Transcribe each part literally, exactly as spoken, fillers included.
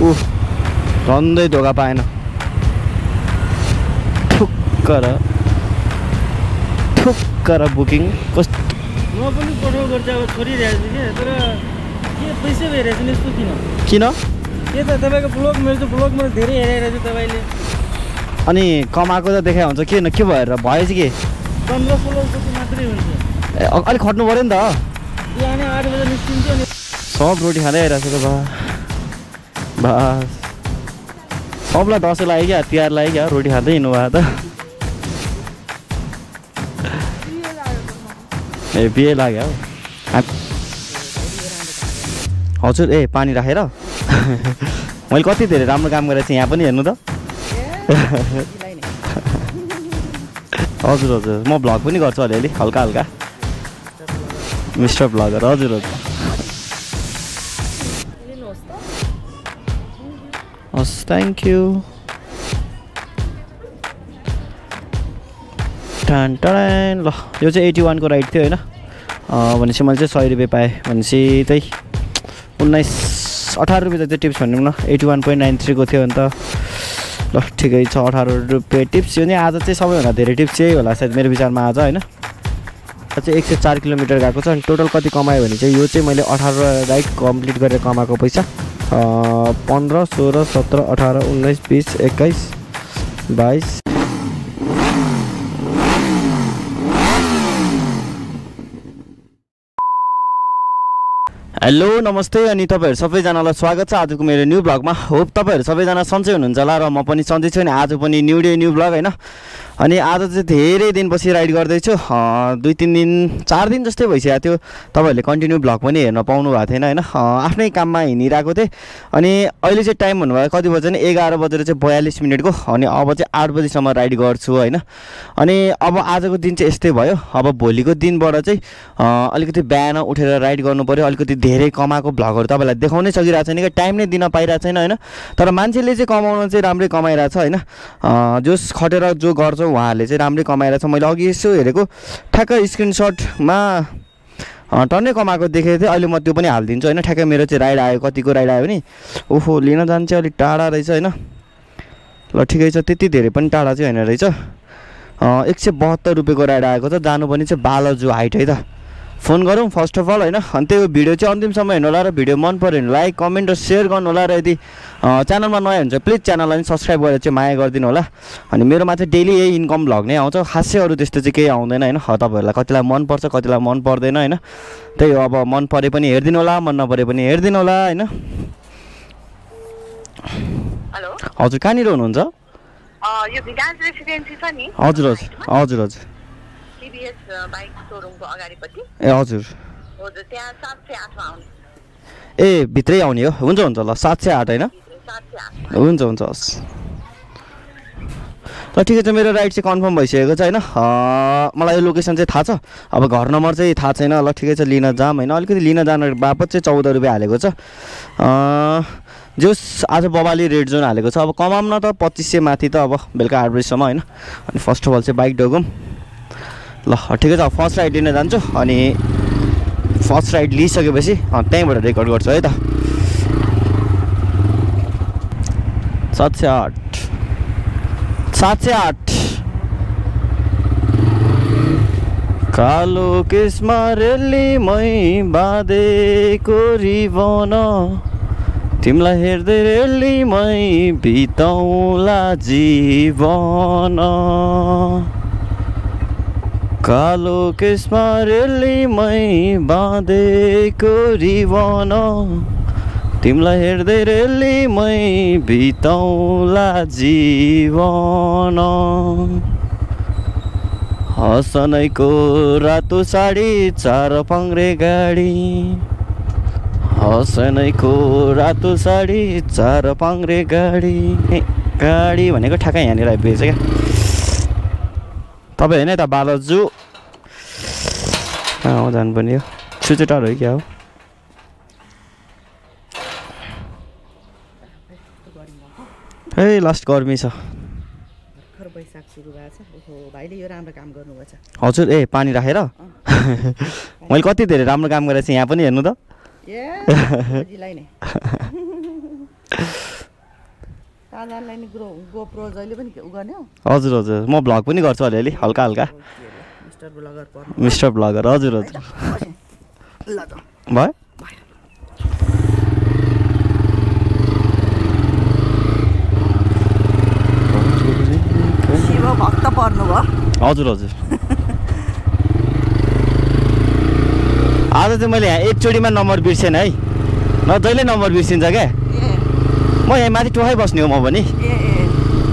ऊ झन्डै धोका पाएन ठुक्कर ठुक्कर बुकिङ कस्तो म पनि पठाउ गर्छ अब छोडिरहेको छु के तर के पैसा भइरहेछ नि यस्तो किन किन के त तपाईँको ब्लग मेरो त ब्लगमा धेरै हेरिरहेको छु तपाईँले अनि कमाएको त देखाइ हुन्छ के न के भएर भयो चाहिँ के पन्ध्र सोह्र सौ मात्रै हुन्छ अलिक खट्नु पऱ्यो नि त बिहान आठ बजे निस्किन्छ अनि सब रोटी खाँदै आइरहेको छ त बा सबलाई दसैँ लाग्यो क्या तिहार लाग्यो क्या रोटी खाँदै हिँड्नु भयो त ए बिहे लाग्यो हौ हजुर ए पानी राखेर मैले कति धेरै राम्रो काम गरेको छु यहाँ पनि हेर्नु त हजुर हजुर म भ्लग पनि गर्छु अलिअलि हल्का हल्का मिस्टर भ्लगर हजुर हजुर हस् थ्याङ्क यू टान टान ल यो चाहिँ एटी वानको राइड थियो होइन भनेपछि मैले चाहिँ सय रुपियाँ पाएँ भनेपछि त्यही उन्नाइस अठार रुपियाँ जति टिप्स भनौँ न एटी वान पोइन्ट नाइन थ्रीको थियो अन्त ल ठिकै छ अठार रुपियाँ टिप्स यो नि आज चाहिँ सबैभन्दा धेरै टिप्स चाहिँ होला सायद मेरो विचारमा आज होइन चाहिँ एक सय चार किलोमिटर गएको छ अनि टोटल कति कमायो भने चाहिँ यो चाहिँ मैले अठार राइड कम्प्लिट गरेर कमाएको पैसा पन्ध्र सोह्र सत्र अठार उन्नाइस बिस एक्काइस बाइस हेलो नमस्ते अनि तपाईँहरू सबैजनालाई स्वागत छ आजको मेरो न्यू ब्लगमा होप तपाईँहरू सबैजना सन्चै हुनुहुन्छ होला र म पनि सन्चै छु अनि आज पनि न्यू डे न्यू ब्लग होइन अनि आज चाहिँ धेरै दिनपछि राइड गर्दैछु दुई तिन दिन चार दिन जस्तै भइसकेको थियो तपाईँहरूले कन्टिन्यू ब्लग पनि हेर्न पाउनु भएको थिएन होइन आफ्नै काममा हिँडिरहेको थिएँ अनि अहिले चाहिँ टाइम भन्नुभयो कति बजे नि एघार बजेर चाहिँ बयालिस मिनटको अनि अब चाहिँ आठ बजीसम्म राइड गर्छु होइन अनि अब आजको दिन चाहिँ यस्तै भयो अब भोलिको दिनबाट चाहिँ अलिकति बिहान उठेर राइड गर्नु पऱ्यो अलिकति धेरै कमाएको भ्लगहरू तपाईँलाई देखाउनै सकिरहेको छैन कि टाइम नै दिन पाइरहेको छैन होइन तर मान्छेले चाहिँ कमाउन चाहिँ राम्रै कमाइरहेछ होइन जोस खटेर जो गर्छ उहाँहरूले चाहिँ राम्रै कमाइरहेछ मैले अघि यसो हेरेको ठ्याक्क स्क्रिनसटमा टन्नै कमाएको देखेको थिएँ अहिले म त्यो पनि हालिदिन्छु होइन ठ्याक्कै मेरो चाहिँ राइड आयो कतिको राइड आयो भने ओहो लिन जानु चाहिँ अलिक टाढा रहेछ होइन ल ठिकै छ त्यति धेरै पनि टाढा चाहिँ होइन रहेछ एक सय बहत्तर रुपियाँको राइड आएको छ जानु पनि चाहिँ बालाजु हाइट है त फोन गरौँ फर्स्ट अफ अल होइन अनि त्यो भिडियो चाहिँ अन्तिमसम्म हेर्नु होला र भिडियो मन पऱ्यो भने लाइक कमेन्ट र सेयर गर्नु होला र यदि च्यानलमा नयाँ हुन्छ प्लिज च्यानललाई पनि सब्सक्राइब गरेर चाहिँ माया गरिदिनु होला अनि मेरोमा चाहिँ डेली यही इन्कम भ्लग नै आउँछ खासै अरू त्यस्तो चाहिँ केही आउँदैन होइन तपाईँहरूलाई कतिलाई मनपर्छ कतिलाई मन पर्दैन होइन त्यही हो अब मन परे पनि हेरिदिनु होला मन नपरे पनि हेरिदिनु होला होइन हजुर कहाँनिर हुनुहुन्छ हजुर हजुर हजुर हजुर ए हजुर ए भित्रै आउने हो हुन्छ हुन्छ ल सात सय आठ होइन हुन्छ हुन्छ हस् ल ठिकै छ मेरो राइड चाहिँ कन्फर्म भइसकेको छ होइन मलाई यो लोकेसन चाहिँ थाहा छ अब घर नम्बर चाहिँ थाहा छैन ल ठिकै छ लिन जाम होइन अलिकति लिन जानु बापत चाहिँ चौध रुपियाँ हालेको छ जोस् आज बबाले रेड जोन हालेको छ अब कमाम न त पच्चिस सय माथि त अब बेलुका आठ बजीसम्म होइन अनि फर्स्ट अफ अल चाहिँ बाइक ढोगौँ ल ठिकै छ फर्स्ट राइड लिन जान्छु अनि फर्स्ट राइड लिइसकेपछि त्यहीँबाट रेकर्ड गर्छु है त सात सय आठ सात सय आठ कालो केसमा रेलीमै बाँधेको रिबन तिमीलाई हेर्दै रेलीमै बिताउला जीवन कालो केसमा रेलीमै बाँधेको रिबन तिमीलाई हेर्दै रेलीमै बिताउला जीवन हसनैको रातो साडी चार पाङ्रे गाडी हसनैको रातो साडी चार पाङ्रे गाडी गाडी भनेको ठ्याक्कै यहाँनिर आइपुगेछ क्या तपाईँ होइन यता बालाजु कहाँ जानुपर्ने हो सुचेटार हो क्या हो है लास्ट गर्मी छ हजुर ए पानी राखेर मैले कति धेरै राम्रो काम गरेको छु यहाँ पनि हेर्नु त राजालाई नि ग्रो गोप्रो जहिले पनि उ गर्ने हो हजुर हजुर म भ्लग पनि गर्छु अलिअलि हल्का हल्का मिस्टर ब्लगर पर्नु मिस्टर ब्लगर हजुर हजुर ल त भयो शिव भक्त पर्नु भयो हजुर हजुर आज चाहिँ मैले यहाँ एकचोटिमा नम्बर बिर्सेन है न जहिले नम्बर बिर्सिन्छ क्या ए म यहाँ माथि टोखै बस्ने हो म पनि ए ए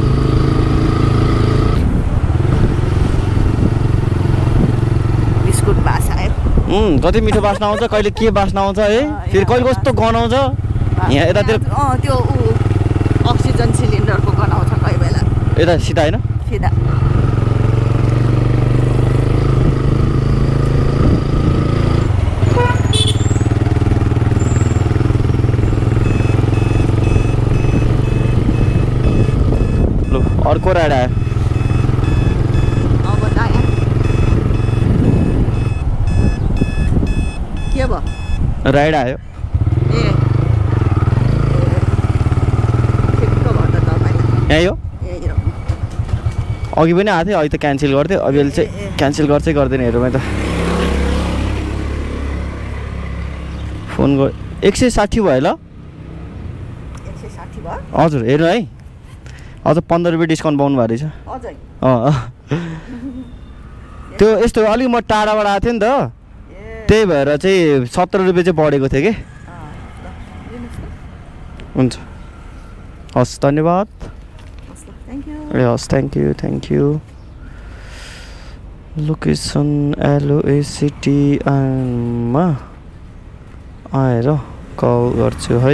बिस्कुट बासा आयो उम् कति मिठो बास्ना आउँछ कहिले के बास्ना आउँछ है फेरि कहिले कस्तो गनाउँछ यहाँ यतातिर अँ त्यो ऊ अक्सिजन सिलिन्डरको गनाउँछ कोही बेला यता सिधा होइन सिधा लु अर्को राइड आयो अब दायाँ के भयो राइड आयो ए ठिक्क भयो त तपाईँलाई यहीँ हो ए यो अघि पनि आएको थियो अहिले त क्यान्सल गर्थ्यो अब अहिले चाहिँ क्यान्सल गर्छै गर्दैन हेरौँ त फोन गर एक सय साठी भयो ल एक सय साठी भयो हजुर हेर्नु है अझ पन्ध्र रुपियाँ डिस्काउन्ट पाउनु भएको रहेछ अझै अँ त्यो यस्तो अलिक म टाढाबाट आएको थिएँ नि त ए त्यही भएर चाहिँ सत्र रुपियाँ चाहिँ बढेको थियो कि अँ, ल, लिनुहोस् न। हुन्छ हस् धन्यवाद हस् ल, थ्याङ्क यू ए हस् thank you thank you location एलओएसिटीमा आएर कल गर्छु है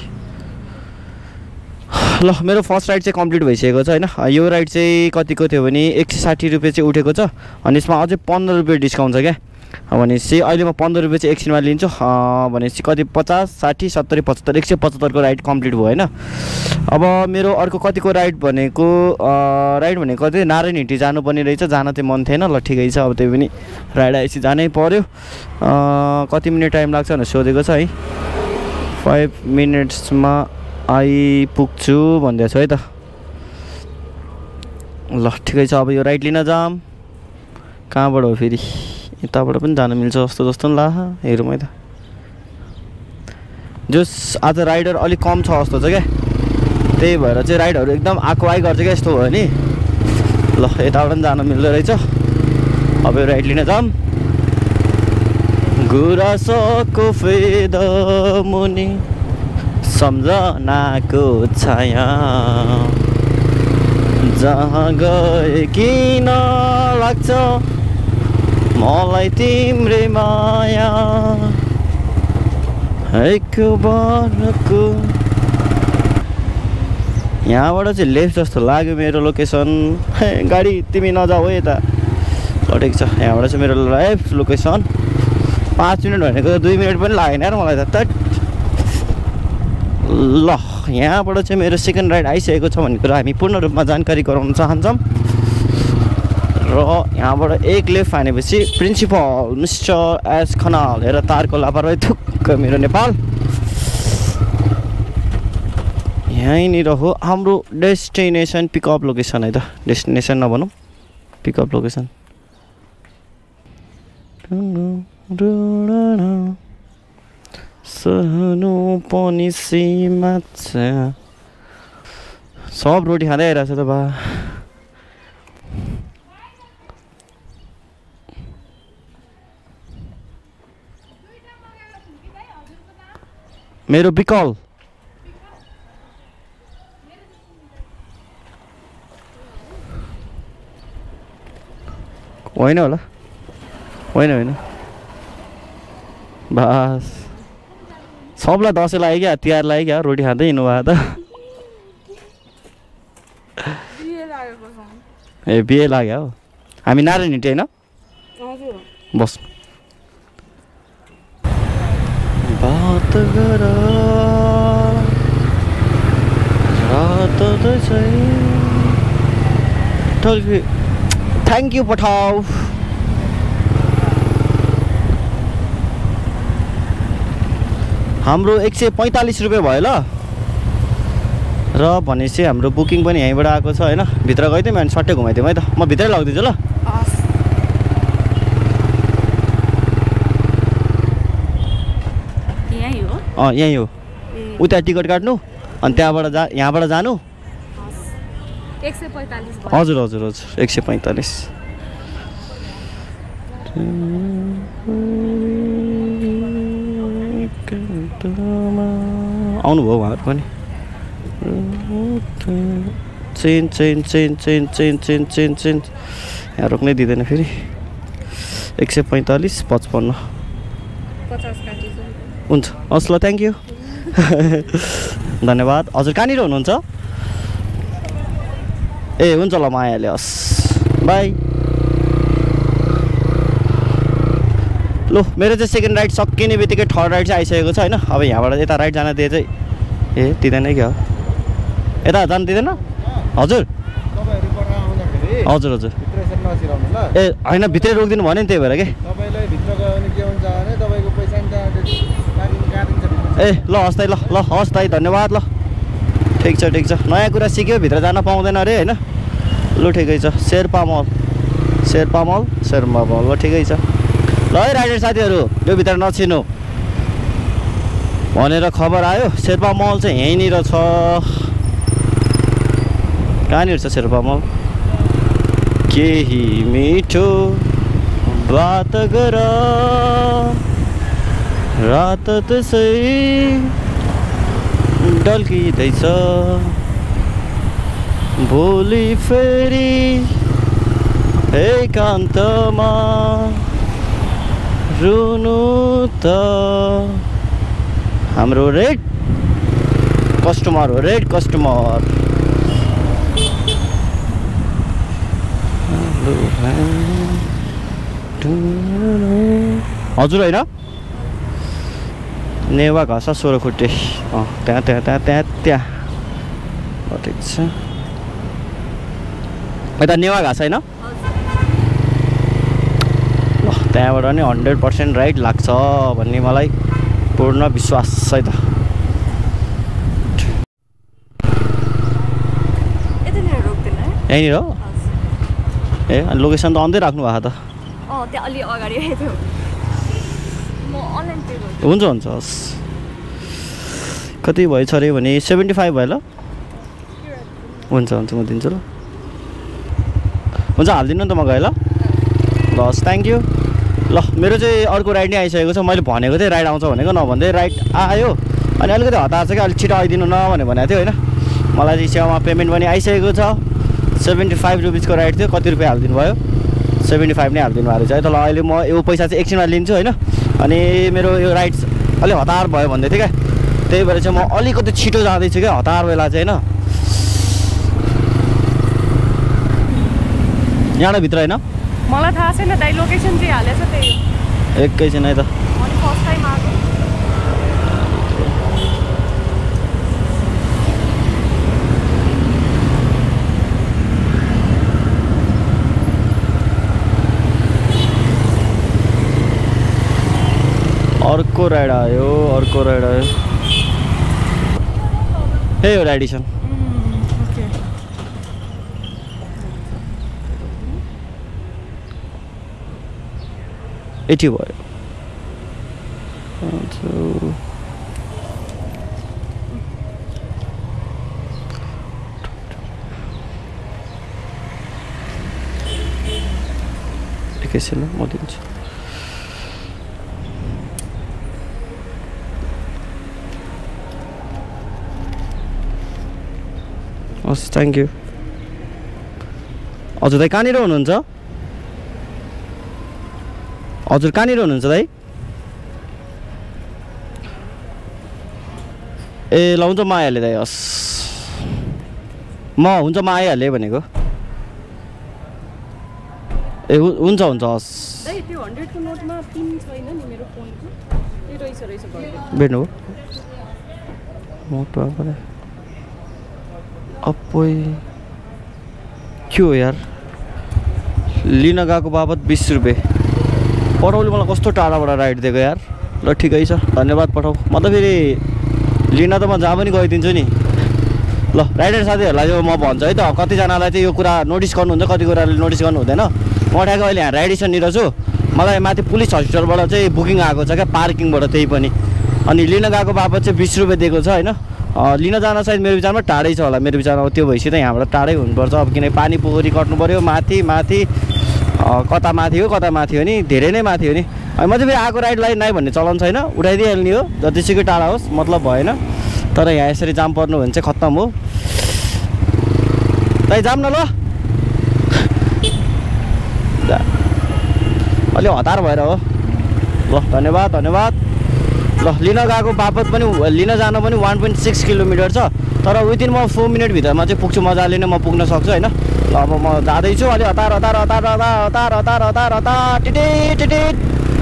ल मेरो फर्स्ट राइड चाहिँ कम्प्लिट भइसकेको छ होइन यो राइड चाहिँ कतिको थियो भने एक सय साठी रुपियाँ चाहिँ उठेको छ अनि यसमा अझै पन्ध्र रुपियाँ डिस्काउन्ट छ क्या भनेपछि अहिले म पन्ध्र रुपियाँ चाहिँ एकछिनमा लिन्छु भनेपछि कति पचास साठी सत्तरी पचहत्तर एक सय पचहत्तरको राइड कम्प्लिट भयो होइन अब मेरो अर्को कतिको राइड भनेको राइड भनेको कति नारायण हिटी जानुपर्ने रहेछ जान चाहिँ मन थिएन ल ठिकै छ अब त्यही पनि राइड आएपछि जानै पऱ्यो कति मिनट टाइम लाग्छ भनेर सोधेको छ है फाइभ मिनट्समा आइपुग्छु भन्दैछ है त ल ठिकै छ अब यो राइड लिन जाम कहाँबाट हो फेरि यताबाट पनि जानु मिल्छ जस्तो जस्तो नि ला हेरौँ है त जस आज राइडर अलिक कम छ जस्तो छ क्या त्यही भएर चाहिँ राइडहरू एकदम आएको आइ गर्छ क्या यस्तो भयो नि ल यताबाट पनि जानु मिल्दो रहेछ अब यो राइड लिन जाम गुराँसको फेद मुनि सम्झनाको छाया जहाँ गए किन लाग्छ मलाई तिम्रै माया एक बारको यहाँबाट चाहिँ लेफ्ट जस्तो लाग्यो मेरो लोकेसन गाडी तिमी नजाऊ है यता ठिक छ यहाँबाट चाहिँ मेरो लेफ्ट लोकेसन पाँच मिनट भनेको दुई मिनट पनि लागेन यार मलाई त ल यहाँबाट चाहिँ मेरो सेकेन्ड राइड आइसकेको छ भन्ने कुरा हामी पूर्ण रूपमा जानकारी गराउन चाहन्छौँ र यहाँबाट एक लेफ्ट हानेपछि प्रिन्सिपल मिस्टर एस खनाल हेर तारको लापरवाही थुक्क मेरो नेपाल यहीँनिर हो हाम्रो डेस्टिनेसन पिकअप लोकेसन है त डेस्टिनेसन नभनौँ पिकअप लोकेसन सहनु पनि सीमा छ सब रोटी खाँदै आइरहेको छ त बा मेरो विकल होइन होला होइन होइन बस सबलाई दसैँ लाग्यो क्या तिहार लाग्यो क्या रोटी खाँदै हिँड्नु भयो त ए बिहे लाग्यो हो हामी नारायण हिँड्यो होइन बस बात गर रात थ्याङ्क यू पठाऊ हाम्रो एक सय पैँतालिस रुपियाँ भयो ल र भनेपछि हाम्रो बुकिङ पनि यहीँबाट आएको छ होइन भित्र गइदिउँ अनि सट्टै घुमाइदिउँ है त म भित्रै लगिदिन्छु ल अँ यहीँ हो उता टिकट काट्नु अनि त्यहाँबाट जा यहाँबाट जानु हजुर हजुर हजुर एक सय पैँतालिस आउनुभयो उहाँहरू पनि chain chain chain chain chain chain chain chain यहाँ रोक्नै दिँदैन फेरि एक सय पैँतालिस पचपन्न हुन्छ हस् ल थ्याङ्क यू धन्यवाद हजुर कहाँनिर हुनुहुन्छ ए हुन्छ ल म आइहालेँ हस् बाई लु मेरो चाहिँ सेकेन्ड राइड सकिने बित्तिकै थर्ड राइड चाहिँ आइसकेको छ होइन अब यहाँबाट यता राइड जान दिए चाहिँ ए दिँदैन क्या हो यता जानु दिँदैन हजुर हजुर हजुर ए होइन भित्रै रोकिदिनु भन्यो नि त्यही भएर के ए ल हस् दाइ ल ल हस् दाइ धन्यवाद ल ठिक छ ठिक छ नयाँ कुरा सिक्यो भित्र जान पाउँदैन अरे होइन लु ठिकै छ शेर्पा मल शेर्पा मल शेर्पा मल ल ठिकै छ ल है राइडर साथीहरू यो भित्र नछिनु भनेर खबर आयो शेर्पा मल चाहिँ यहीँनिर छ कहाँनिर छ शेर्पा मल केही मिठो बात गर रात त्यसै ढल्किँदैछ भोलि फेरि एकान्तमा रुनु त हाम्रो रेड कस्टमर हो रेड कस्टमर हजुर होइन नेवा घाँस सोह्र खुट्टे अँ त्यहाँ त्यहाँ त्यहाँ त्यहाँ त्यहाँ ठिक छ यता नेवा घाँस होइन त्यहाँबाट नि हन्ड्रेड पर्सेन्ट राइड लाग्छ भन्ने मलाई पूर्ण विश्वास छ त यहीँनिर हो ए अनि लोकेसन त आउँदै राख्नु भएको त हुन्छ हुन्छ हस् कति भएछ अरे भने सेभेन्टी फाइभ भयो ल हुन्छ हुन्छ म दिन्छु ल हुन्छ हालिदिनु नि त म गएँ ल ल हस् थ्याङ्क यू ल मेरो चाहिँ अर्को राइड नै आइसकेको छ मैले भनेको थिएँ राइड आउँछ भनेको नभन्दै राइड आयो अनि अलिकति हतार छ कि अलिक छिटो आइदिनु न भनेर भनेको थियो होइन मलाई चाहिँ सेवामा पेमेन्ट पनि आइसकेको छ सेभेन्टी फाइभ रुपिसको राइड थियो कति रुपियाँ हालिदिनु भयो सेभेन्टी फाइभ नै हालिदिनु भएको रहेछ है त ल अहिले म यो पैसा चाहिँ एकछिनमा लिन्छु होइन अनि मेरो यो राइड अलिक हतार भयो भन्दै थियो क्या त्यही भएर चाहिँ म अलिकति छिटो जाँदैछु क्या हतार बेला चाहिँ होइन यहाँ भित्र होइन मलाई थाहा छैन दाइ लोकेसन चाहिँ हालेछ त्यही एकैछिन है त अनि फर्स्ट टाइम आएको अर्को राइड आयो अर्को राइड आयो हे हो राइडिसन यति भयो एकैछिन म दिन्छु हस् थ्याङ्क यू हजुर दाइ कहाँनिर हुनुहुन्छ हजुर कहाँनिर हुनुहुन्छ दाइ ए ल हुन्छ म आइहालेँ दाइ हस् म हुन्छ म आइहालेँ भनेको ए हुन्छ हुन्छ हस् भेट्नु हो अप्पै के हो यार लिन गएको बाबत बिस रुपियाँ पठाउले मलाई कस्तो टाढाबाट राइड दिएको यार ल ठिकै छ धन्यवाद पठाऊ म त फेरि लिन त म जहाँ पनि गइदिन्छु नि ल राइडर साथीहरूलाई चाहिँ म भन्छु है त कतिजनालाई चाहिँ यो कुरा नोटिस गर्नुहुन्छ कति कुराले नोटिस गर्नु हुँदैन म ठ्याक्क अहिले यहाँ राइडेसननिर छु मलाई माथि पुलिस हस्पिटलबाट चाहिँ बुकिङ आएको छ क्या पार्किङबाट त्यही पनि अनि लिन गएको बापत चाहिँ बिस रुपियाँ दिएको छ होइन लिन जान सायद मेरो विचारमा टाढै छ होला मेरो विचारमा त्यो भएपछि त यहाँबाट टाढै हुनुपर्छ अब किनकि पानी पोखरी कट्नु पऱ्यो माथि माथि कता माथि हो कता माथि हो नि धेरै नै माथि हो नि अनि म चाहिँ फेरि आएको राइडलाई नै भन्ने चलन छैन उठाइदिइहाल्ने हो जतिसुकै टाढा होस् मतलब भएन तर यहाँ यसरी जाम पर्नु भने चाहिँ खत्तम हो तै जाम न ल अलि हतार भएर हो ल धन्यवाद धन्यवाद ल लिन गएको बापत पनि लिन जान पनि वान पोइन्ट सिक्स किलोमिटर छ तर विदिन म फोर मिनटभित्रमा चाहिँ पुग्छु मजाले नै म पुग्न सक्छु होइन ल अब म जाँदैछु अलि हतार हतार हतार हतार हतार हतार हतार हतार टिटिट टिटिट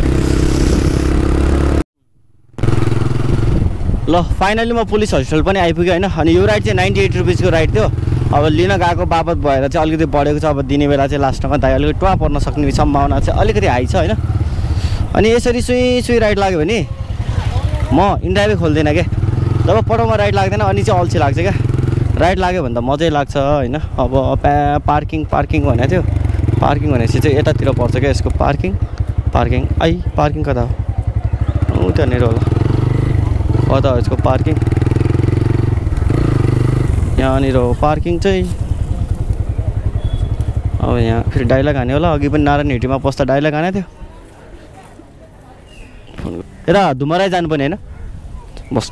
ल फाइनली म पुलिस हस्पिटल पनि आइपुगेँ होइन अनि यो राइड चाहिँ नाइन्टी एट रुपिसको राइड थियो अब लिन गएको बापत भएर चाहिँ अलिकति बढेको छ अब दिने बेला चाहिँ लास्टमा दाइ अलिकति टुवा पर्न सक्ने सम्भावना चाहिँ अलिकति हाई छ होइन अनि यसरी सुई सुई राइड लाग्यो भने म इन्ड्राइभै खोल्दिनँ क्या जब पटाउमा राइड लाग्दैन अनि चाहिँ अल्छी लाग्छ क्या राइड लाग्यो भने त मजै लाग्छ होइन अब प्या पार्किङ पार्किङ भनेको थियो पार्किङ भनेपछि चाहिँ यतातिर पर्छ क्या यसको पार्किङ पार्किङ आई पार्किङ कता हो त्यहाँनिर होला कता हो यसको पार्किङ यहाँनिर हो पार्किङ चाहिँ अब यहाँ फेरि डाइलग हाने होला अघि पनि नारायण हिटीमा पस्दा डाइलग हानेको थियो यता धुमराई जानुपर्ने होइन बस्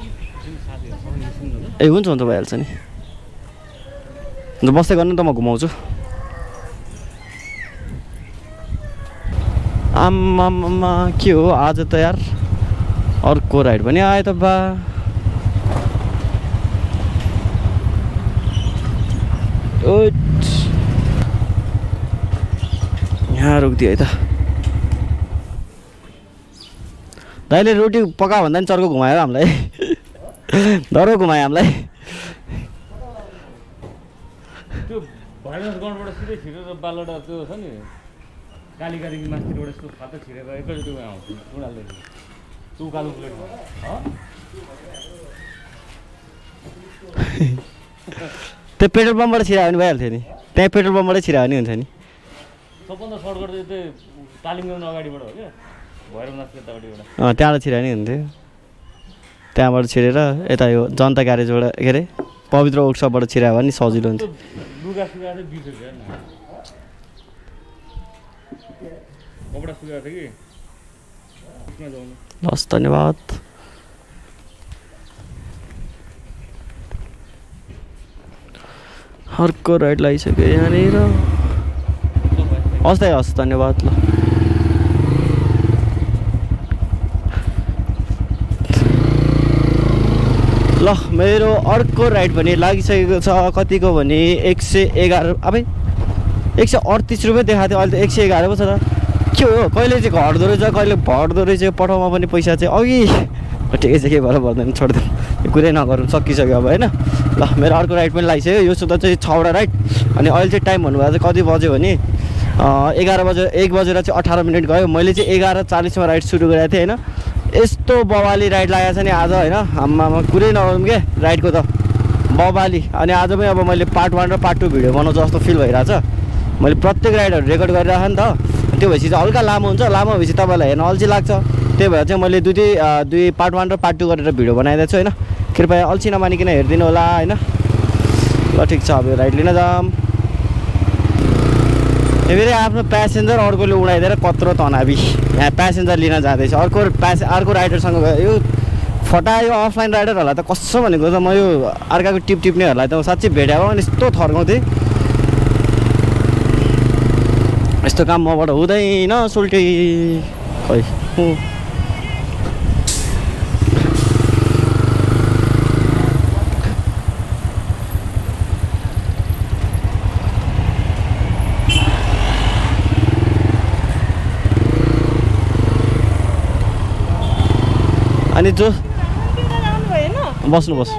ए हुन्छ हुन्छ भइहाल्छ नि अन्त बस्दै गर्नु त म घुमाउँछु आम्मामा के हो आज त यार अर्को राइड पनि आयो त बा यहाँ रोकिदियो है त दाइले रोटी पका भन्दा नि चर्को घुमायो हामीलाई डरो घुमायो हामीलाई त्यो भाइरस ग्राउन्डबाट सिधै छिरेर बालडा त्यो छ नि कालीकादेखि मास्तिरबाट यस्तो फाटो छिरेर एकैचोटि आउँछ उनीहरूले त्यो उकालो प्लेट त्यो पेट्रोल पम्पबाट छिरायो भने भइहाल्थ्यो नि त्यहाँ पेट्रोल पम्पबाटै छिरायो भने हुन्छ नि सबभन्दा सर्टकट चाहिँ त्यो तालिमगाउँ अगाडिबाट हो क्या भैरवनाथ यतापट्टिबाट अँ त्यहाँबाट छिरायो नि हुन्थ्यो त्यहाँबाट छिरेर यता यो जनता ग्यारेजबाट के अरे पवित्र वर्कसपबाट छिरायो भने सजिलो हुन्थ्यो लुगा सुगा चाहिँ बिस रुपियाँ कपडा सुकाएको थियो कि हस् धन्यवाद अर्को राइड लगाइसक्यो यहाँनिर हस् दाइ हस् धन्यवाद ल ल मेरो अर्को राइड पनि लागिसकेको छ कतिको भने एक सय एघार अब एक सय अडतिस रुपियाँ देखाएको थियो अहिले त एक सय एघार पो छ त के हो कहिले चाहिँ घट्दो रहेछ कहिले घट्दो रहेछ पठाउमा पनि पैसा चाहिँ अघि ठिकै छ के भएर भन्दैन छोडिदिउँ यो कुरै नगरौँ सकिसक्यो अब होइन ल मेरो अर्को राइड पनि लगाइसक्यो यो सुत्दा चाहिँ छवटा राइड अनि अहिले चाहिँ टाइम भन्नुभएको चाहिँ कति बज्यो भने एघार बजेर एक बजेर चाहिँ अठार मिनट गयो मैले चाहिँ एघार चालिसमा राइड सुरु गरेको थिएँ होइन यस्तो बवाली राइड लागेको छ नि आज होइन हाम्रोमा कुरै नगरौँ के राइडको त बवाली अनि आज पनि अब मैले पार्ट वान र पार्ट टू भिडियो बनाउँछु जस्तो फिल भइरहेछ मैले प्रत्येक राइडहरू रेकर्ड गरिरहेको नि त त्यो भएपछि चाहिँ हल्का लामो हुन्छ लामो भएपछि तपाईँलाई हेर्न अल्छी लाग्छ त्यही भएर चाहिँ मैले दुई दुई पार्ट वान र पार्ट टू गरेर भिडियो बनाइदिएको छु होइन कृपया अल्छी नमानिकन हेरिदिनु होला होइन ल ठिक छ अब यो राइड लिन जाऊँ फेरि आफ्नो प्यासेन्जर अर्कोले उडाइदिएर कत्रो तनाबी यहाँ प्यासेन्जर लिन जाँदैछ अर्को प्यासे अर्को राइडरसँग यो फटा यो अफलाइन राइडरहरूलाई त कसो भनेको त म यो अर्काको टिप टिप्नेहरूलाई त साँच्चै भेट्याएको अनि यस्तो थर्काउँथेँ यस्तो काम मबाट हुँदैन सुल्टी खै अनि जो बस्नु बस्नु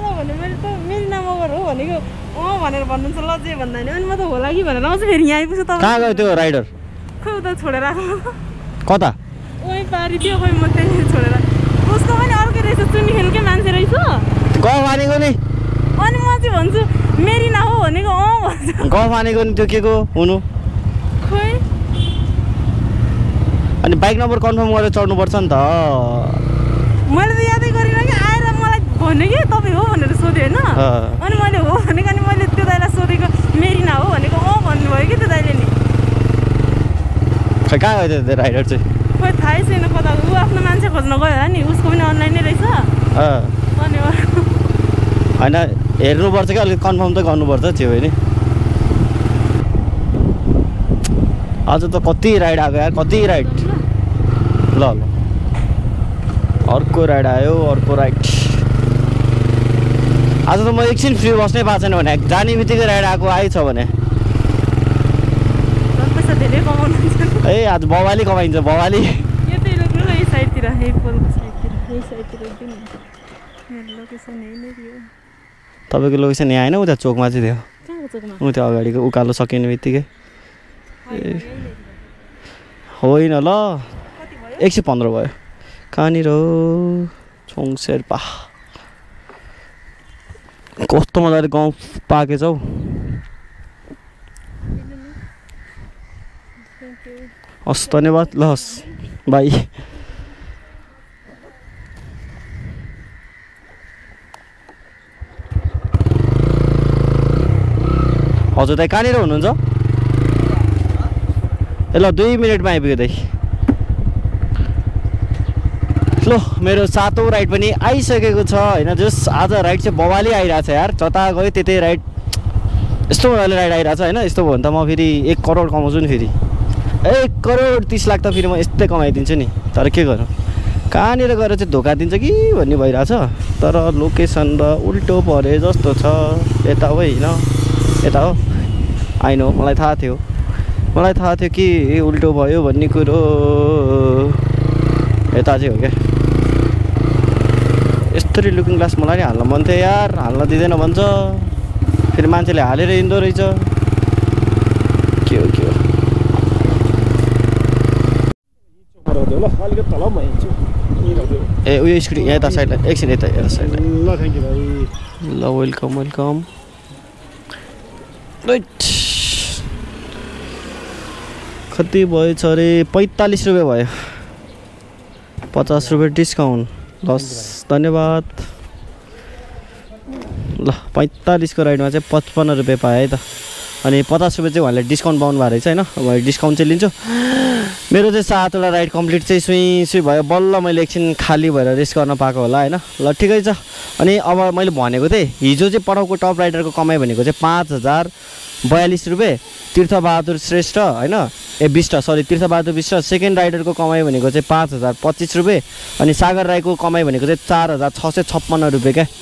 भनेर भन्नुहुन्छ लज्जै भन्दैन अनि म त होला कि भनेर आउँछु फेरि यहाँ आइपुग्छु त कहाँ गयो त्यो राइडर खै उता छोडेर कता ओइ पारी थियो खोइ म त्यही छोडेर उसको पनि अर्कै रहेछ चुनी खेलकै मान्छे रहेछ गयो भनेको नि अनि म चाहिँ भन्छु मेरिना हो भनेको अँ भन्छ गफ हानेको नि त्यो के को हुनु खोइ अनि बाइक नम्बर कन्फर्म गरेर चढ्नुपर्छ नि त मैले त यादै गरिनँ कि आएर मलाई भन्यो कि तपाईँ हो भनेर सोध्यो होइन अनि मैले हो भनेको अनि मैले त्यो दाइलाई सोधेको मेरिना हो भनेको अँ भन्नुभयो कि त्यो दाइले नि खै कहाँ गयो त्यो राइडर चाहिँ खोइ थाहै छैन कता ऊ आफ्नो मान्छे खोज्न गयो होला नि उसको पनि अनलाइनै रहेछ अनि होइन हेर्नुपर्छ कि अलिक कन्फर्म त गर्नुपर्छ जे भयो नि आज त कति राइड आएको यार कति राइड ल ल अर्को राइड आयो अर्को राइड आज त म एकछिन फ्री बस्नै पाएको छैन भने जाने बित्तिकै राइड आएको आएछ भने पैसा धेरै कमाउनु ए आज बवाली कमाइन्छ बवाली यो चाहिँ रोक्नु न यो साइडतिर यही पोलको साइडतिर यही साइडतिर रोकिदिनु मेरो लोकेसन यही नै थियो तपाईँको लोकेसन यहाँ होइन उता चोकमा चाहिँ थियो कहाँको चोकमा ऊ त्यो अगाडिको उकालो सकिने बित्तिकै ए होइन ल एक सय पन्ध्र भयो कहाँनिर हो छोङ शेर्पा कस्तो मजाले गाउँ पाकेछ हौ हस् धन्यवाद ल हस् बाई हजुर दाइ कहाँनिर हुनुहुन्छ ए ल दुई मिनटमा आइपुग्यो दाइ ल मेरो सातौँ राइड पनि आइसकेको छ होइन जस आज राइड चाहिँ बवाली आइरहेको छ यार जता गयो त्यतै राइड यस्तो मजाले राइड आइरहेको छ होइन यस्तो भयो भने त म फेरि एक करोड कमाउँछु नि फेरि एक करोड तिस लाख त फेरि म यस्तै कमाइदिन्छु नि तर के गर्नु कहाँनिर गएर चाहिँ धोका दिन्छ कि भन्ने भइरहेछ तर लोकेसन र उल्टो परे जस्तो छ यता हो होइन यता हो आइनो मलाई थाहा थियो मलाई थाहा थियो कि उल्टो भयो भन्ने कुरो यता चाहिँ हो क्या यस्तरी लुकिङ ग्लास मलाई नि हाल्न मन थियो यार हाल्न दिँदैन भन्छ फेरि मान्छेले हालेर हिँड्दो रहेछ के हो के हो ए उयो स्कुटी यहाँ यता साइडलाई एकछिन यता यता साइडलाई ल थ्याङ्क यू भाइ ल वेलकम वेलकम राइट कति भयो छ अरे पैँतालिस रुपियाँ भयो पचास रुपियाँ डिस्काउन्ट लस धन्यवाद ल पैँतालिसको राइडमा चाहिँ पचपन्न रुपियाँ पाएँ है त अनि पचास रुपियाँ चाहिँ उहाँले डिस्काउन्ट पाउनु भएको रहेछ होइन अब डिस्काउन्ट चाहिँ लिन्छु मेरो चाहिँ सातवटा राइड कम्प्लिट चाहिँ सुई सुई भयो बल्ल मैले एकछिन खाली भएर रेस्ट गर्न पाएको होला होइन ल ठिकै छ अनि अब मैले भनेको थिएँ हिजो चाहिँ पठाउको टप राइडरको कमाइ भनेको चाहिँ पाँच हजार बयालिस रुपियाँ तीर्थबहादुर श्रेष्ठ होइन ए बिष्ट सरी तीर्थबहादुर बिष्ट सेकेन्ड राइडरको कमाइ भनेको चाहिँ पाँच हजार पच्चिस रुपियाँ अनि सागर राईको कमाइ भनेको चाहिँ चार हजार छ सय छप्पन्न रुपियाँ क्या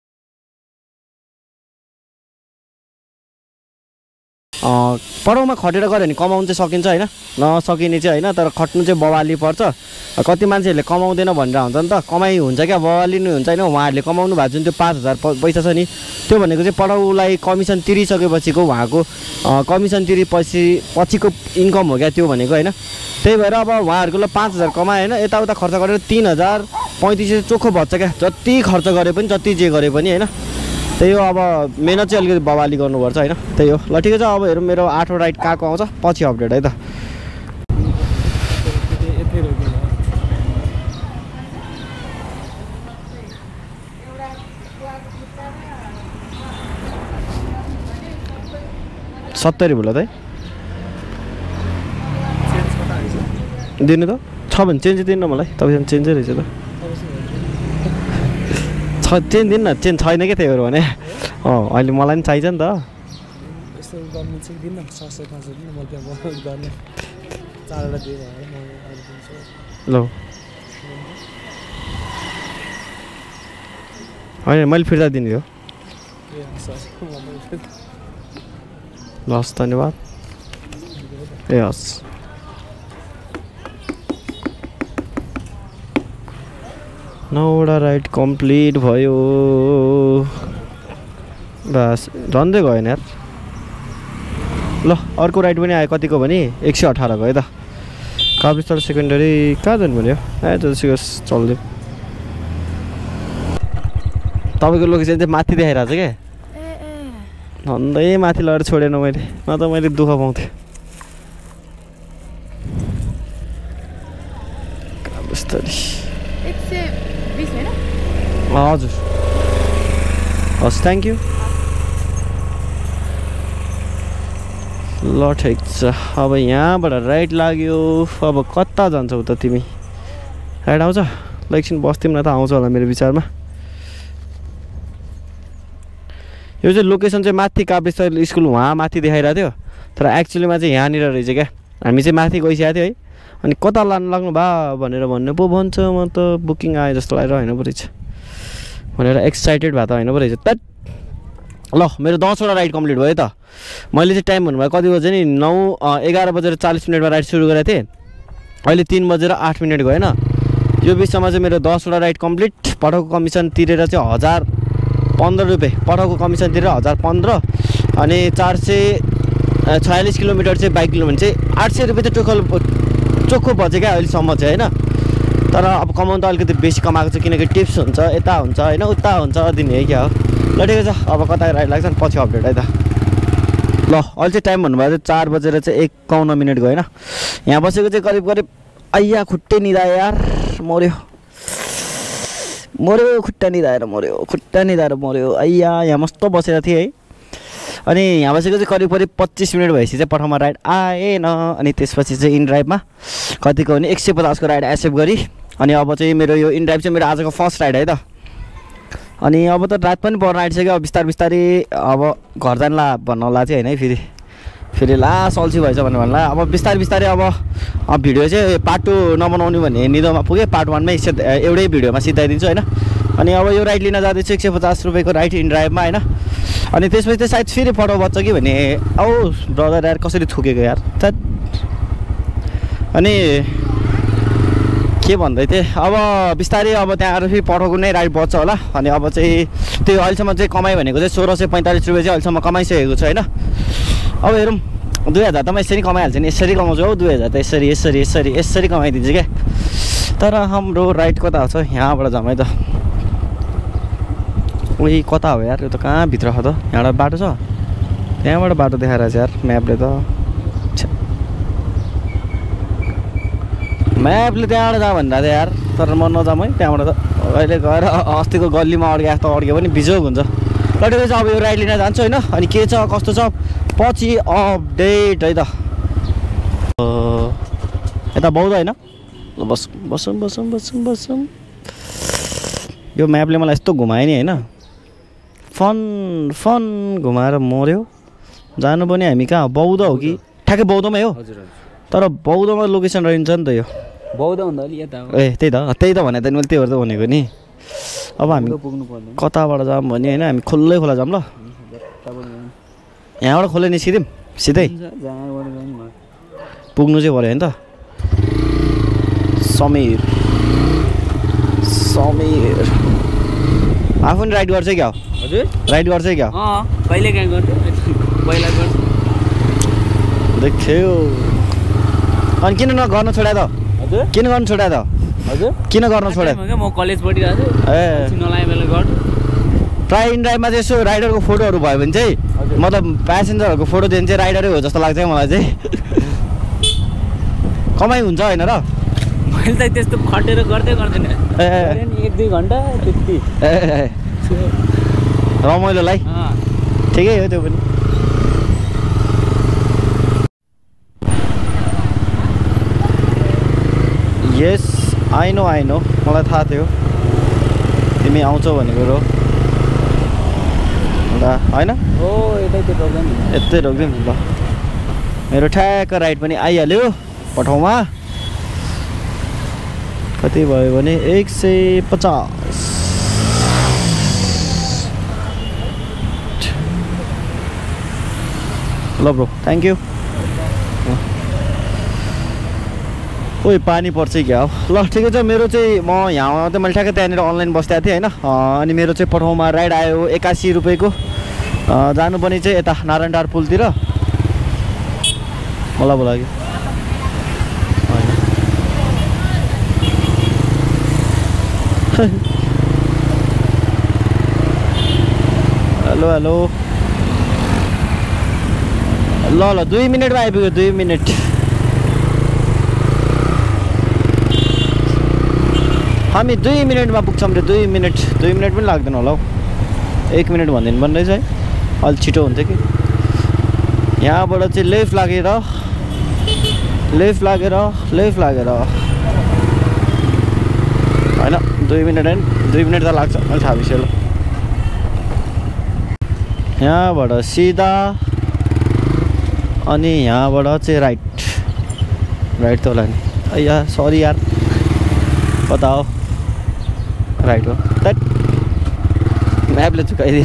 पढाउमा खटेर गऱ्यो भने कमाउनु चाहिँ सकिन्छ होइन नसकिने चाहिँ होइन तर खट्नु चाहिँ बवाली पर्छ कति मान्छेहरूले कमाउँदैन भनेर हुन्छ नि त कमाइ हुन्छ क्या बवाली नै हुन्छ होइन उहाँहरूले कमाउनु भएको जुन त्यो पाँच हजार पैसा छ नि त्यो भनेको चाहिँ पढाउलाई कमिसन तिरिसकेपछिको उहाँको कमिसन तिरेपछि पछिको इन्कम हो क्या त्यो भनेको होइन त्यही भएर अब उहाँहरूको पाँच हजार कमायो होइन यताउता खर्च गरेर तिन हजार पैँतिस चोखो बच्छ क्या जति खर्च गरे पनि जति जे गरे पनि होइन त्यही हो अब मेहनत चाहिँ अलिकति बवाली गर्नुपर्छ होइन त्यही हो ल ठिकै छ अब हेरौँ मेरो आठौँ राइड कहाँको आउँछ पछि अपडेट है त सत्तरी भुल त दिनु त छ भने चेन्ज दिनु न मलाई तपाईँसँग चेन्जै रहेछ त चेन्ज दिनु न चेन्ज छैन क्या त्यही भएर भने अँ अहिले मलाई पनि चाहिन्छ नि त ल होइन मैले फिर्ता दिने हो ल हस् धन्यवाद ए हस् नौवटा राइड कम्प्लिट भयो बस झन्डै गयो यार ल अर्को राइड पनि आयो कतिको भने एक सय अठारको है त काभ्रेस्थल सेकेन्डरी कहाँ जानु भन्यो ए जतिसुकै चल्दै तपाईँको लोकेसन चाहिँ माथि देखाइरहेको छ क्या भन्दै माथि लगेर छोडेन मैले, न त मैले दुःख पाउँथेँ। बिस्तारी हजुर हस् थ्याङ्क यू। ल ठिक छ, अब यहाँबाट राइट लाग्यो। अब कता जान्छौ त तिमी? राइट आउँछ? ल एकछिन बस्थ्यौँ न त, आउँछ होला मेरो विचारमा। यो चाहिँ लोकेसन चाहिँ माथि काभ्रेस्थल स्कुल वहाँ माथि देखाइरहेको थियो, तर एक्चुअलीमा चाहिँ यहाँनिर रहेछ क्या। हामी चाहिँ माथि गइसकेको थियो है, अनि कता लानु लाग्नु भा भनेर भन्नु पो भन्छ। म त बुकिङ आयो जस्तो लागेर होइन पो रहेछ भनेर एक्साइटेड भए त होइन पो रहेछ त। ल मेरो दसवटा राइड कम्प्लिट भयो त। मैले चाहिँ टाइम भन्नुभयो कति बजे नि, नौ एघार बजेर चालिस मिनटमा राइड सुरु गरेको थिएँ। अहिले तिन बजेर आठ मिनट गएन। यो बिचमा चाहिँ मेरो दसवटा राइड कम्प्लिट। पठाउको कमिसन तिरेर चाहिँ हजार पन्ध्र रुपियाँ, पठाउको कमिसन तिरेर हजार पन्ध्र, अनि चार सय छयालिस किलोमिटर चाहिँ बाइक किलोमिटर चाहिँ आठ सय रुपियाँ चाहिँ टोकल चोखो बज्यो क्या अहिलेसम्म चाहिँ होइन। तर अब कमाउनु त अलिकति बेसी कमाएको छ, किनकि टिप्स हुन्छ, यता हुन्छ होइन, उता हुन्छ दिने है क्या हो। ल ठिकै छ, अब कता राइड लाग्छ नि पछि अपडेट है त। ल अहिले चाहिँ टाइम भन्नुभयो चाहिँ चार बजेर चाहिँ एकाउन्न मिनट गयो होइन। यहाँ बसेको चाहिँ करिब करिब आइया खुट्टै निदा यार, मऱ्यो मऱ्यो खुट्टा निधाएर मऱ्यो, खुट्टा निधाएर मऱ्यो आइया। यहाँ मस्त बसेर थिएँ है। अनि यहाँ बसेको चाहिँ करिब करिब पच्चिस मिनट भएपछि चाहिँ पठाउमा राइड आएन। अनि त्यसपछि चाहिँ इन ड्राइभमा कतिको भने एक सय पचासको राइड एक्सेप्ट गरी। अनि अब चाहिँ मेरो यो इन ड्राइभ चाहिँ मेरो आजको फर्स्ट राइड है त। अनि अब त रात पनि पर्न आँटिसक्यो। अब बिस्तारै बिस्तारै अब घर जानला भन्नला चाहिँ होइन है, फेरि फेरि ला सल्छी भएछ भनेर भन्ला। अब बिस्तारै बिस्तारै अब अब भिडियो चाहिँ पार्ट टू नबनाउने भन्ने निदोमा पुगेँ। पार्ट वानमै एउटै भिडियोमा सिधाइदिन्छु होइन। अनि अब यो राइड लिन जाँदैछु एक सय पचास रुपियाँको राइड इन ड्राइभमा होइन। अनि त्यसपछि चाहिँ सायद फेरि पठाउ बच्छ कि भने औ ब्रदर यार कसरी थुकेको यार त। अनि के भन्दै थिएँ, अब बिस्तारै अब त्यहाँ आएर फेरि पठाउको नै राइड बच्छ होला। अनि अब चाहिँ त्यो अहिलेसम्म चाहिँ कमाइ भनेको चाहिँ सोह्र सय पैँतालिस रुपियाँ चाहिँ अहिलेसम्म कमाइसकेको छु होइन। अब हेरौँ दुई हजार त म यसरी कमाइहाल्छु नि, यसरी कमाउँछु हौ दुई हजार त यसरी यसरी यसरी यसरी कमाइदिन्छु क्या। तर हाम्रो राइड कता छ यहाँबाट जाउँ है त। उही कता हो यार, यो त कहाँ भित्र छ त? यहाँबाट बाटो छ, त्यहाँबाट बाटो देखाएर छ यार म्यापले त। म्यापले त्यहाँबाट जा भनिरहेको थियो यार, तर म नजाऊँ है त्यहाँबाट त। अहिले गएर अस्तिको गल्लीमा अड्के जस्तो अड्क्यो पनि बिजोग हुन्छ। ल ठिकै छ, अब यो राइड लिन जान्छु होइन। अनि के छ कस्तो छ पछि अपडेट है त। यता बौद्ध होइन, ल बस बसौँ बसौँ बसौँ बसौँ। यो म्यापले मलाई यस्तो घुमायो नि होइन, फन फन घुमाएर मऱ्यो। जानु पनि हामी कहाँ बौद्ध हो कि ठ्याक्कै बौद्धमै हो? तर बौद्धमा लोकेसन रहन्छ नि त यो। बौद्ध भन्दा अलि यता हो। ए त्यही त त्यही त भने त मैले त्यही भएर त भनेको नि। अब हामी कताबाट जाऊँ भने होइन, हामी खुल्लै खोला जाऊँ ल। यहाँबाट खोले निस्किदिउँ सिधै पुग्नु चाहिँ पऱ्यो होइन त। समीर समीर आफू नि राइड गर्छ क्या हो? हजुर राइड गर्छ क्या? अँ कहिले कहाँ गर्थ्यो, पहिला गर्छ देख्यो। अनि किन नगर्न छोड्या त? हजुर किन गर्नु छोड्या त? हजुर किन गर्न छोड्या? म कलेज पढिरहेको छु, ए नलाए बेला गर्छु। प्राय इन ड्राइभमा चाहिँ यसो राइडरको फोटोहरू भयो भने चाहिँ मतलब प्यासेन्जरहरूको फोटो दियो भने चाहिँ राइडरै हो जस्तो लाग्छ मलाई चाहिँ। कमाइ हुन्छ होइन र? मैले त त्यस्तो खटेर गर्दै गर्दैन, एक दुई घन्टा त्यति। ए रमाइलोलाई ठिकै हो त्यो पनि। Yes I know I know, मलाई थाहा थियो तिमी आउँछौ भन्ने कुरो होइन। हो यतै त्यो रोक्दैन, यतै रोक्दिउँ ल। मेरो ठ्याक्क राइड पनि आइहाल्यो पठाउमा। कति भयो भने एक सय पचास। ल ब्रो थ्याङ्क यू। ओइ पानी पर्छ क्या हो। ल ठिकै छ, मेरो चाहिँ म यहाँ त मैले ठ्याक्कै त्यहाँनिर अनलाइन बसिरहेको थिएँ होइन। अनि मेरो चाहिँ पठाउमा राइड आयो एकासी रुपियाँको। जानुपर्ने चाहिँ यता नारायणटार पुलतिर मलाई बोलायो। हेलो हेलो ल ल दुई मिनटमा आइपुग्यो दुई मिनट हामी दुई मिनटमा पुग्छौँ रे दुई मिनट दुई मिनट पनि लाग्दैन होला हौ एक मिनट भनिदिनु पर्ने रहेछ है अलिक छिटो हुन्थ्यो कि यहाँबाट चाहिँ लेफ्ट लागेर लेफ्ट लागेर लेफ्ट लागेर होइन दुई मिनट होइन दुई मिनट त लाग्छ मैले थाहा बिर्सेँ ल यहाँबाट सिधा अनि यहाँबाट चाहिँ राइट राइट त होला नि या सरी यार कता हो राइट हो द्याट म्यापले चुकाइदिएर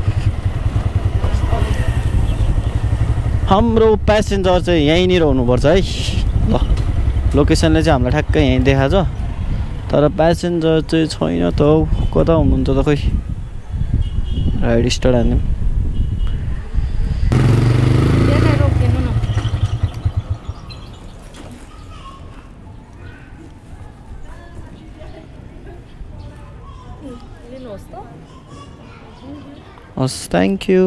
हाम्रो प्यासेन्जर चाहिँ यहीँनिर हुनुपर्छ है ल लोकेसनले चाहिँ हामीलाई ठ्याक्कै यहीँ देखाएको छ तर प्यासेन्जर चाहिँ छैन त हौ कता हुनुहुन्छ त खोइ राइट स्टार्ट हान्यौँ हस् थ्याङ्क यू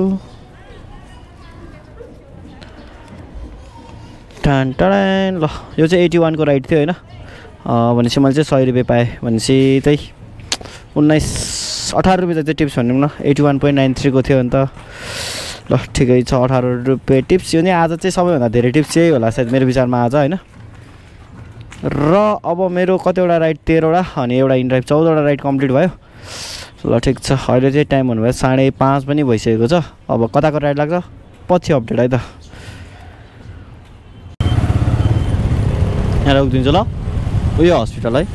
टान टान ल यो चाहिँ एटी वानको राइड थियो होइन भनेपछि मैले चाहिँ सय रुपियाँ पाएँ भनेपछि त्यही उन्नाइस अठार रुपियाँ चाहिँ टिप्स भनौँ न एटी वान पोइन्ट नाइन थ्रीको थियो अन्त ल ठिकै छ अठार रुपियाँ टिप्स यो नि आज चाहिँ सबैभन्दा धेरै टिप्स यही होला सायद मेरो विचारमा आज होइन र अब मेरो कतिवटा राइड तेह्रवटा अनि एउटा इन ड्राइभ चौधवटा राइड कम्प्लिट भयो ल ठिक छ अहिले चाहिँ टाइम हुनुभयो साढे पाँच पनि भइसकेको छ अब कताको राइड लाग्छ पछि अपडेट है त यहाँ रोकिदिन्छु ल उयो हस्पिटल है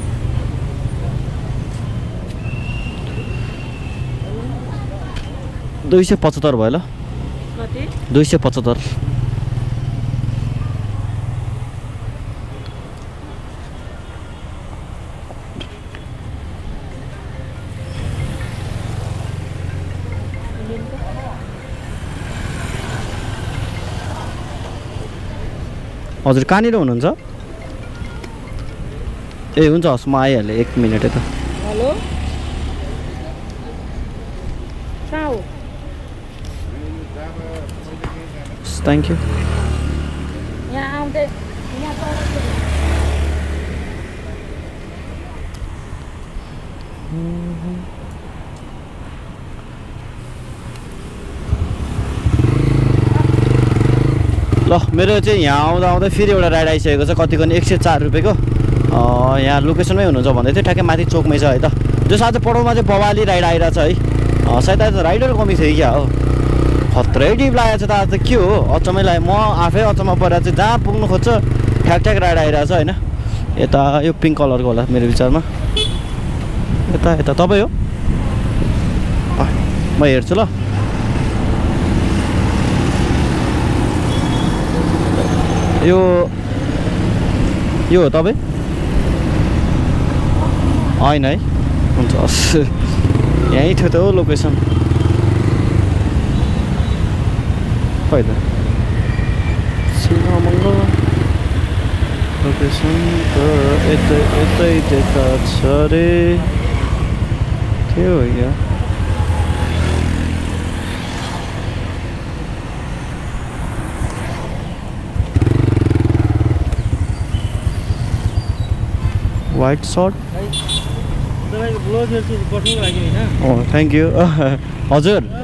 दुई सय पचहत्तर भयो ल दुई सय पचहत्तर हजुर कहाँनिर हुनुहुन्छ ए हुन्छ हस् म आइहालेँ एक मिनट है त हेलो कहाँ हो थ्याङ्क यू यहाँ आउँदै ल मेरो चाहिँ यहाँ आउँदा आउँदै फेरि एउटा राइड आइसकेको छ कतिको नि एक सय चार रुपियाँको यहाँ लोकेसनमै हुनुहुन्छ भन्दै थियो ठ्याक्कै माथि चोकमै छ है त जो आज पठाउमा चाहिँ बवाली राइड आइरहेछ है सायद आज राइडर कमी थियो क्या हो खत्रै डिप लागेको छ त आज त के हो अचम्मै लाग्यो म आफै अचम्म परेर चाहिँ जहाँ पुग्नु खोज्छ ठ्याक ठ्याक राइड आइरहेछ होइन यता यो पिङ्क कलरको होला मेरो विचारमा यता यता तपाईँ हो म हेर्छु ल यो यो हो तपाईँ होइन है हुन्छ हस् यहीँ थियो त हो लोकेसन खै त शिवमङ्गल लोकेसन त यतै यतै देखाएको छ अरे के हो यहाँ वाइट सर्ट तपाईँको ब्लग हेर्छु पठाउनु लागि होइन ओ थ्याङ्क यू हजुर म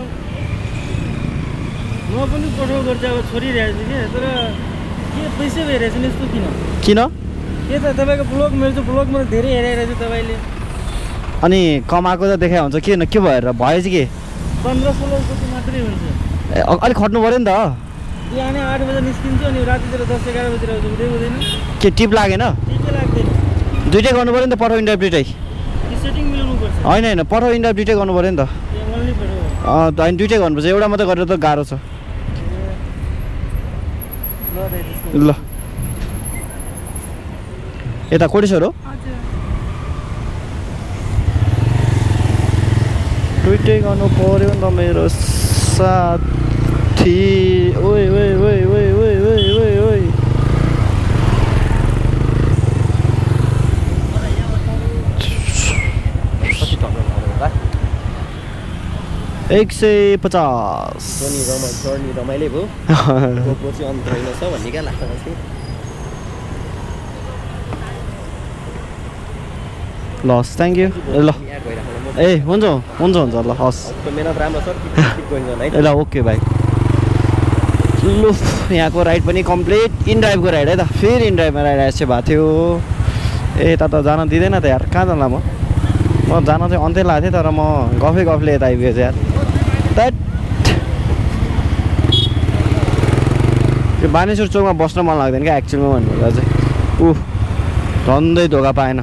पनि पठाउ गर्छु अब छोडिरहेको छु क्या तर के पैसा भइरहेछ नि यस्तो किन किन के त तपाईँको ब्लग मेरो चाहिँ ब्लगमा धेरै हेरिरहेको छु तपाईँले अनि कमाएको त देखाइ हुन्छ के न के भएर भयो चाहिँ के पन्ध्र सोह्र जति मात्रै हुन्छ ए अलिक खट्नु पऱ्यो नि त बिहान आठ बजे निस्किन्छु अनि रातितिर दस एघार बजीतिर आउँछु हुँदै हुँदैन के टिप लागेन ठिकै लाग्दैन दुइटै गर्नु पऱ्यो नि त पठाउ इन्डर दुइटै सेटिङ मिलाउनु पर्छ होइन होइन पठाउ इन्डर दुइटै गर्नु पऱ्यो नि त ए मलाई पऱ्यो होइन दुइटै गर्नुपर्छ एउटा मात्रै गरेर त गाह्रो छ ल यता कोटेश्वर हो दुइटै गर्नु पऱ्यो नि त मेरो साथी ओइ ओइ ओइ ओइ ओइ ओइ ओइ ओइ एक सय पचास सोनी रमा जर्नी रमाइलै भयो गोप्रो चाहिँ अन्त रहेनछ भन्ने क्या लाग्छ मलाई लस थ्याङ्क यू ल याद भइराख्नु ए हुन्छ हुन्छ हुन्छ ल हस् म मेहनत राम्रो छ किप गोइङ अन है ल ओके भाइ लु यहाँको राइड पनि कम्प्लिट इन ड्राइभको राइड है त फेरि इन ड्राइभमा राइड आएपछि भएको थियो ए यता त जान दिँदैन त यार कहाँ जाँदा म म जान चाहिँ अन्त्य लागेको थिएँ तर म गफै गफले यता आइपुगेछु यार द्याट यो बानेश्वर चोकमा बस्न मन लाग्दैन क्या एक्चुअलमा भन्नुपर्दा चाहिँ ऊ झन्डै धोका पाएन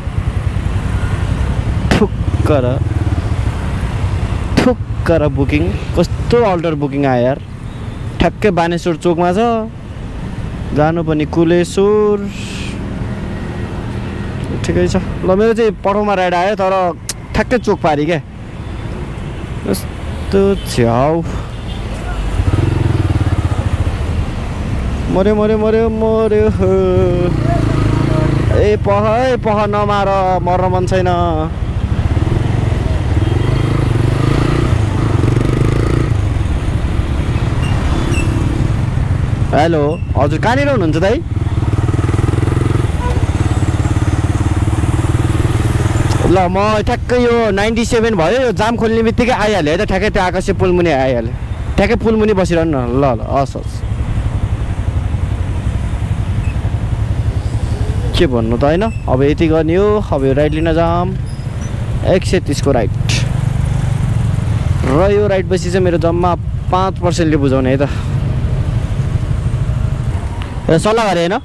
ठुक्क र ठुक्क र बुकिङ कस्तो अल्टर बुकिङ आयो यार ठ्याक्कै बानेश्वर चोकमा छ जानु पनि कुलेश्वर ठिकै छ ल मेरो चाहिँ पठाउमा राइड आयो तर ठ्याक्कै चोक पारी क्या यस्तो छ्याउ मऱ्यो मऱ्यो मऱ्यो मऱ्यो ए पख है पख नमार मर्न मन छैन हेलो हजुर कहाँनिर हुनुहुन्छ दाइ ल म ठ्याक्कै यो नाइन्टी सेभेन भयो यो जाम खोल्ने बित्तिकै आइहाल्यो है त ठ्याक्कै त्यो आकाशे पुलमुनि आइहाल्यो ठ्याक्कै पुलमुनि बसिरहनु न ल ल हस् हस् के भन्नु त होइन अब यति गर्ने हो अब यो राइड लिन जाम एक सय तिसको राइड र यो राइड पछि चाहिँ मेरो जम्मा पाँच पर्सेन्टले बुझाउने है त ए सल्लाह गरे होइन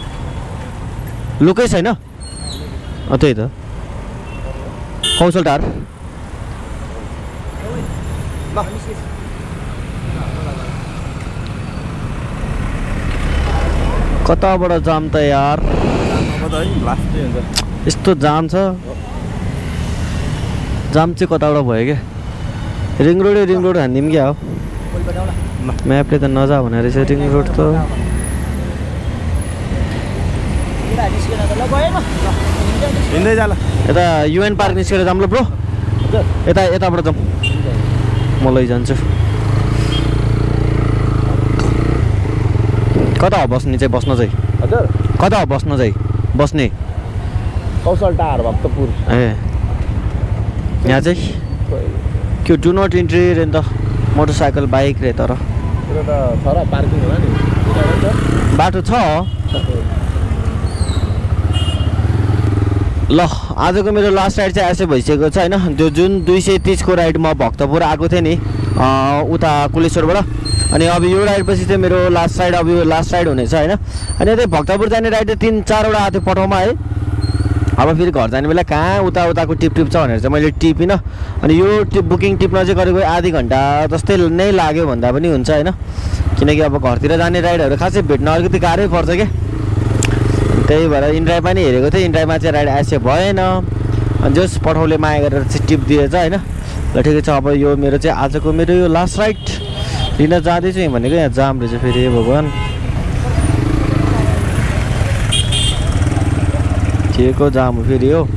लुकै छैन त्यही त कौशल टार कताबाट जाम त यार यस्तो जाम छ जाम चाहिँ कताबाट भयो क्या रिङ रोडै रिङ रोड हानिदिउँ क्या हो म्यापले त नजा भनेर रहेछ रिङ रोड त हिँड्दै जाला यता युएन पार्क निस्केर जाऊँ ल ब्रो यता यताबाट जाऊँ म लैजान्छु कता हो बस्ने चाहिँ बस्न चाहिँ हजुर कता हो बस्न चाहिँ बस्ने कौशल टार भक्तपुर ए यहाँ चाहिँ के डु नट इन्ट्री रे नि त मोटरसाइकल बाइक रे तर त्यो त छ र पार्किङ होला नि बाटो छ ल आजको मेरो लास्ट राइड चाहिँ ऐसे भइसकेको छ होइन त्यो जुन दुई सय तिसको राइड म भक्तपुर आएको थिएँ नि उता कुलेश्वरबाट अनि अब यो राइड पछि चाहिँ मेरो लास्ट राइड अब यो लास्ट राइड हुनेछ होइन अनि त्यही भक्तपुर जाने राइड चाहिँ तिन चारवटा आएको थियो पठाउमा है अब फेरि घर जाने बेला कहाँ उता उताको टिप टिप छ भनेर चाहिँ मैले टिपिनँ अनि यो टिप बुकिङ टिप्न चाहिँ करिब आधी घन्टा जस्तै नै लाग्यो भन्दा पनि हुन्छ होइन किनकि अब घरतिर जाने राइडहरू खासै भेट्न अलिकति गाह्रै पर्छ क्या त्यही भएर इन्ड्राइभ पनि हेरेको थिएँ इन्ड्राइभमा चाहिँ राइड आएछ भएन अनि जस पठाउले माया गरेर चाहिँ टिप दिएछ होइन ल ठिकै छ अब यो मेरो चाहिँ आजको मेरो यो लास्ट राइड लिन जाँदैछु भनेको यहाँ जाम रहेछ फेरि भगवान् के को जाम हो फेरि हो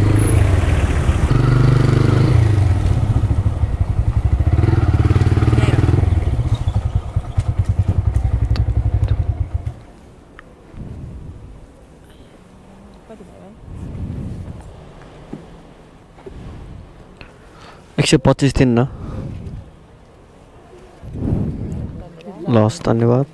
एक सय पच्चिस दिन न लस धन्यवाद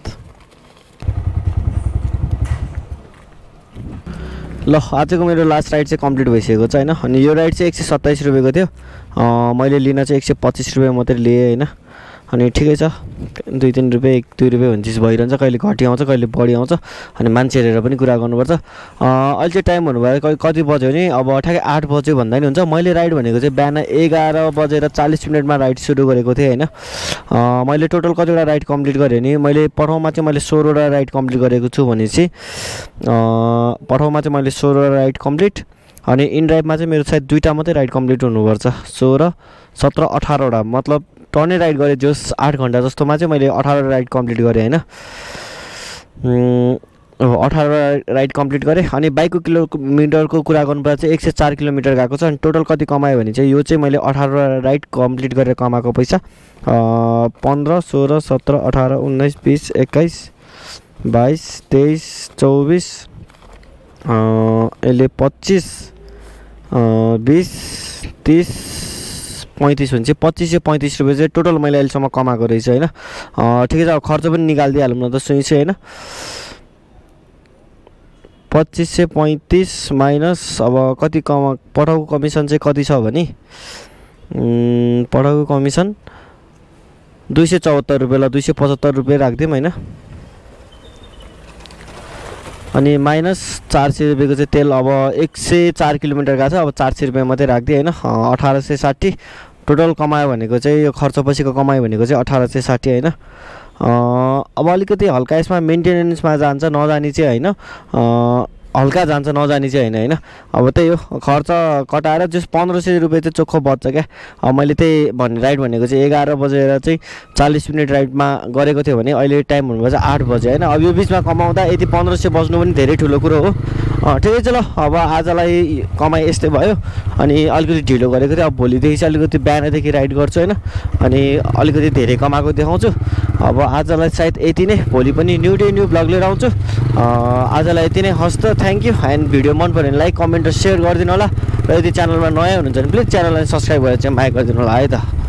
ल आजको मेरो लास्ट राइड चाहिँ कम्प्लिट भइसकेको छ होइन अनि यो राइड चाहिँ एक सय सत्ताइस रुपियाँको थियो मैले लिन चाहिँ एक सय पच्चिस रुपियाँ मात्रै लिएँ होइन अनि ठिकै छ दुई तिन रुपियाँ एक दुई रुपियाँ भन्ने चिज भइरहन्छ कहिले घटी आउँछ कहिले बढी आउँछ अनि मान्छे हेरेर पनि कुरा गर्नुपर्छ अहिले चाहिँ टाइम हुनुभयो कति बज्यो भने अब ठ्याक्कै आठ बज्यो भन्दा नि हुन्छ मैले राइड भनेको चाहिँ बिहान एघार बजेर चालिस मिनटमा राइड सुरु गरेको थिएँ होइन मैले टोटल कतिवटा राइड कम्प्लिट गरेँ नि मैले पठाउमा चाहिँ मैले सोह्रवटा राइड कम्प्लिट गरेको छु भनेपछि पठाउमा चाहिँ मैले सोह्रवटा राइड कम्प्लिट अनि इन ड्राइभमा चाहिँ मेरो सायद दुईवटा मात्रै राइड कम्प्लिट हुनुपर्छ सोह्र सत्र अठारवटा मतलब टर्नै राइड गरेँ जस आठ घन्टा जस्तोमा चाहिँ मैले अठारवटा राइड कम्प्लिट गरेँ होइन अठारवटा राइड कम्प्लिट गरेँ। अनि बाइकको किलोमिटरको कुरा गर्नुपर्दा चाहिँ एक सय चार किलोमिटर गएको छ। अनि टोटल कति कमाएँ भने चाहिँ यो चाहिँ मैले अठारवटा राइड कम्प्लिट गरेर कमाएको पैसा पन्ध्र सोह्र सत्र अठार उन्नाइस बिस एक्काइस बाइस तेइस चौबिस यसले पच्चिस बिस तिस पैँतिस हुन्छ पच्चिस सय पैँतिस रुपियाँ चाहिँ टोटल मैले अहिलेसम्म कमाएको रहेछ होइन। ठिकै छ, अब खर्च पनि निकालिदिइहालौँ न त सुई चाहिँ होइन। पच्चिस सय पैँतिस माइनस अब कति कमा पठाउको कमिसन चाहिँ कति छ भने पठाउको कमिसन दुई सय चौहत्तर रुपियाँ ल दुई सय पचहत्तर रुपियाँ राखिदिउँ होइन। अनि माइनस चार सय रुपियाँको चाहिँ तेल अब एक सय चार किलोमिटर गएको छ, अब चार सय रुपियाँ मात्रै राखिदिएँ होइन। अठार सय साठी टोटल कमायो भनेको चाहिँ यो खर्च पछिको कमायो भनेको चाहिँ अठार सय साठी होइन। अब अलिकति हल्का यसमा मेन्टेनेन्समा जान्छ नजाने चाहिँ होइन, हल्का जान्छ नजाने चाहिँ होइन होइन। अब त्यही हो खर्च कटाएर जस पन्ध्र सय रुपियाँ चाहिँ चोखो बच्छ क्या। अब मैले त्यही भन्ने राइड भनेको चाहिँ एघार बजेर चाहिँ चालिस मिनट राइडमा गरेको थियो भने अहिले टाइम हुनुभएको छ आठ बजे होइन। अब यो बिचमा कमाउँदा यति पन्ध्र सय बज्नु पनि धेरै ठुलो कुरो हो। ठिकै छ ल, अब आजलाई कमाइ यस्तै भयो। अनि अलिकति ढिलो गरेको थियो, अब भोलिदेखि चाहिँ अलिकति बिहानदेखि राइड गर्छु होइन। अनि अलिकति धेरै कमाएको देखाउँछु। अब आजलाई सायद यति नै, भोलि पनि न्यू डे न्यू ब्लग लिएर आउँछु। आजलाई यति नै, हस् त थ्याङ्क यू। एन्ड भिडियो मन पऱ्यो भने लाइक कमेन्ट र सेयर गरिदिनु होला। र यदि च्यानलमा नयाँ हुनुहुन्छ भने प्लिज च्यानललाई सब्सक्राइब गरेर चाहिँ माया गरिदिनु होला है त।